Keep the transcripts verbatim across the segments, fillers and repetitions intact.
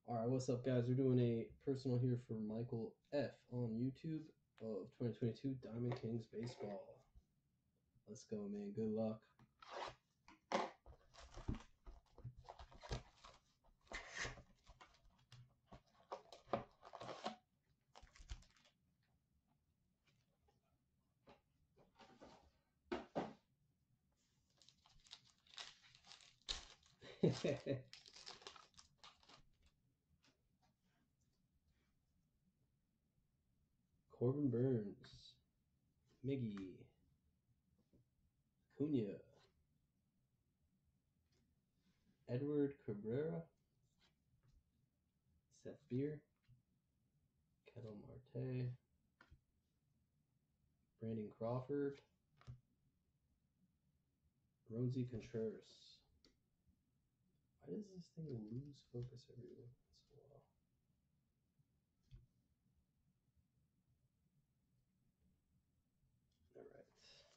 All right, what's up, guys? We're doing a personal here for Michael F on YouTube of twenty twenty-two Diamond Kings Baseball. Let's go, man. Good luck. Corbin Burns, Miggy, Cunha, Edward Cabrera, Seth Beer, Kettle Marte, Brandon Crawford, Rosie Contreras. Why does this thing lose focus every once in a while? All right.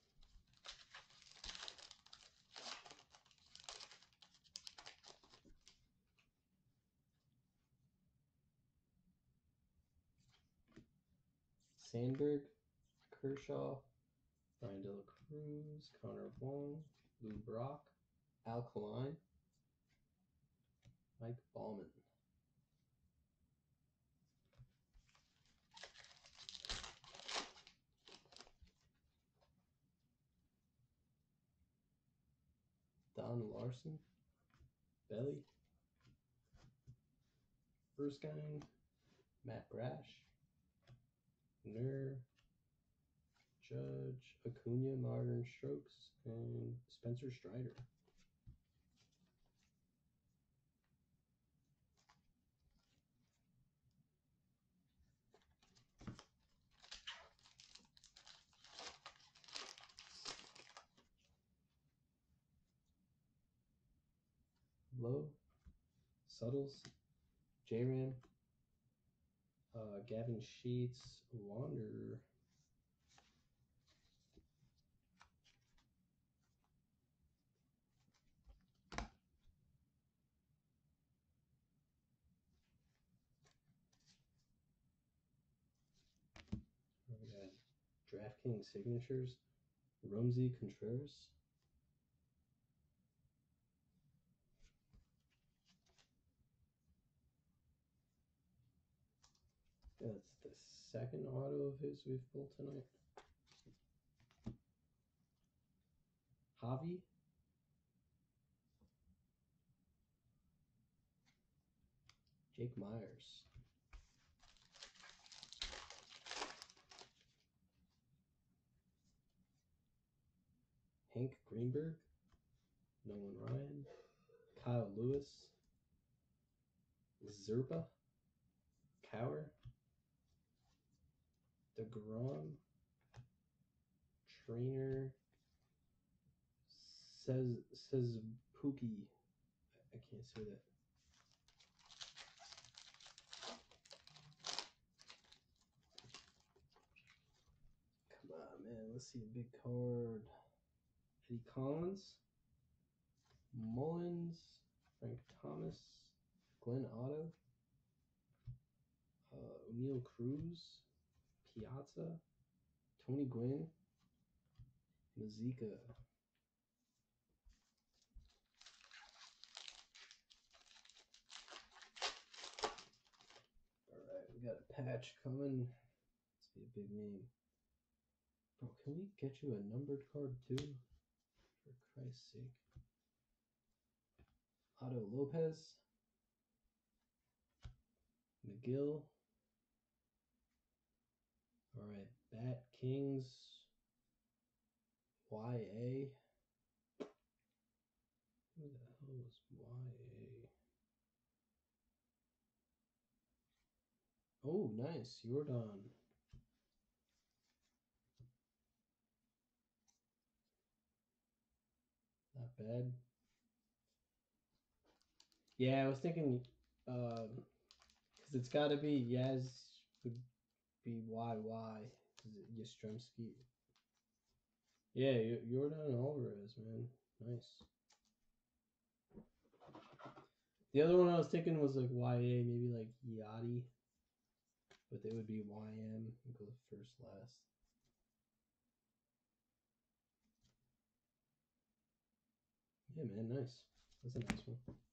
Sandberg, Kershaw, Brian De La Cruz, Connor Wong, Lou Brock, Alkaline, Mike Ballman. Don Larson, Belly, Erskine, Matt Brash, Nur, Judge, Acuna, Modern Strokes, and Spencer Strider. Low, Suttles, J-Ram, uh, Gavin Sheets, Wander, we got DraftKings signatures, Rosie Contreras, that's the second auto of his we've pulled tonight. Javi, Jake Myers, Hank Greenberg, Nolan Ryan, Kyle Lewis, Zerpa, Cower, DeGrom, Trainer, says says Pookie. I can't say that. Come on, man. Let's see a big card. Eddie Collins, Mullins, Frank Thomas, Glenn Otto, uh, O'Neill Cruz, Piazza, Tony Gwynn, Mazika. All right, we got a patch coming. Let's be a big name. Bro, can we get you a numbered card too? For Christ's sake. Otto Lopez, McGill. All right, Bat Kings, Y A. Who the hell was Y A? Oh, nice. Jordan. Not bad. Yeah, I was thinking, um, because it's got to be Yaz would be Y Y. Yastrzemski. Yeah, Jordan Alvarez, man. Nice. The other one I was thinking was like Y A, maybe like Yachty. But they would be Y M and go first, last. Yeah, man, nice. That's a nice one.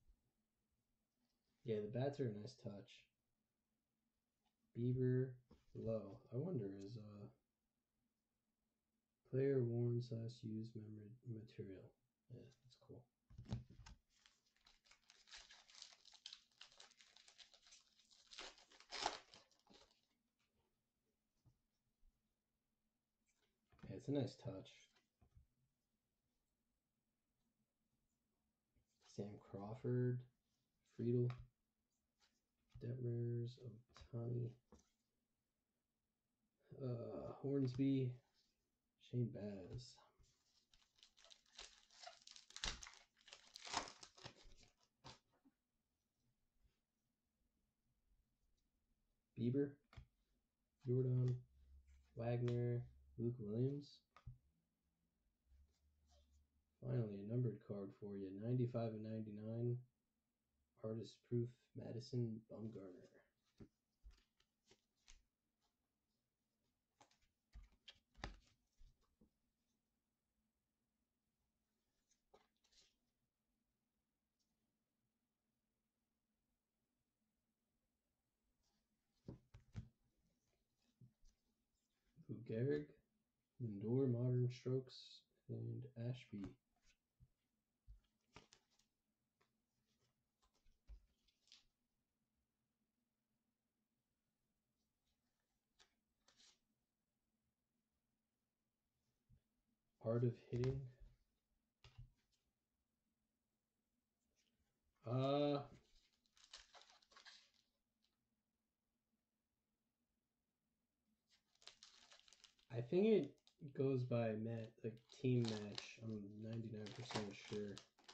Yeah, the bats are a nice touch. Bieber, low. I wonder is uh player worn slash used memory material. Yeah, that's cool. Yeah, it's a nice touch. Sam Crawford, Friedel, Detmers, Otani, uh, Hornsby, Shane Baz. Bieber, Jordan, Wagner, Luke Williams. Finally, a numbered card for you. ninety-five and ninety-nine. Artist proof, Madison Bumgarner. Lou Gehrig, Lindor, Modern Strokes, and Ashby. Art of Hitting. Uh, I think it goes by mat like team match. I'm ninety-nine percent sure.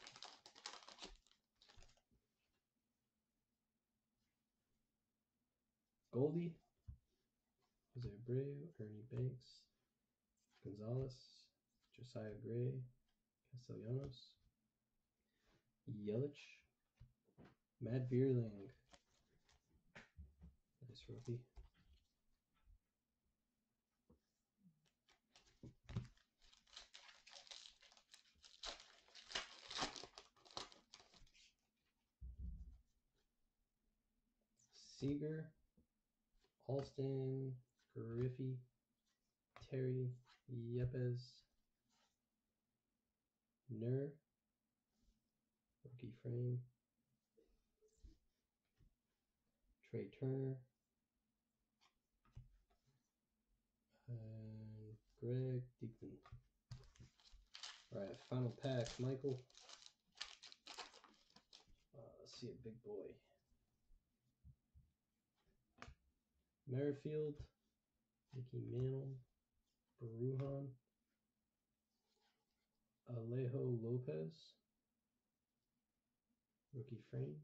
Goldie, Jose Abreu, Ernie Banks, Gonzalez, Josiah Gray, Castellanos, Yelich, Matt Bierling. Nice rookie. Seager, Alston, Griffey, Terry, Yepes, Nur, rookie frame, Trey Turner, and Greg Diekman. All right, final pack, Michael. Uh, let's see a big boy. Merrifield, Mickey Mantle, Baruhan, Alejo Lopez, rookie frame,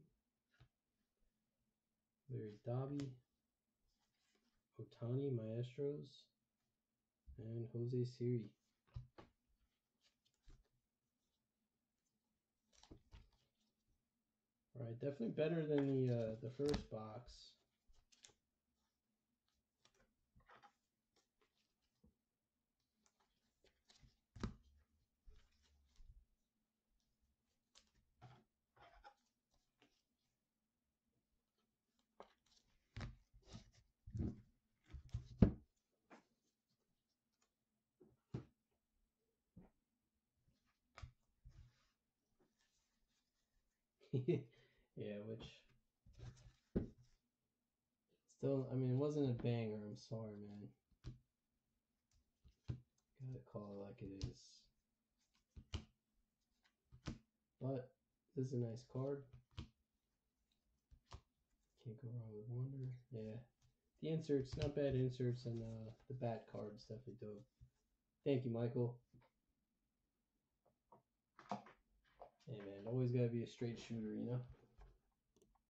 Larry Doby, Otani, Maestros, and Jose Siri. All right, definitely better than the uh, the first box. Yeah, which still, I mean, it wasn't a banger. I'm sorry, man. Gotta call it like it is. But this is a nice card. Can't go wrong with Wonder. Yeah. The inserts, not bad inserts, and uh, the bat card's definitely dope. Thank you, Michael. Hey, man, always gotta be a straight shooter, you know?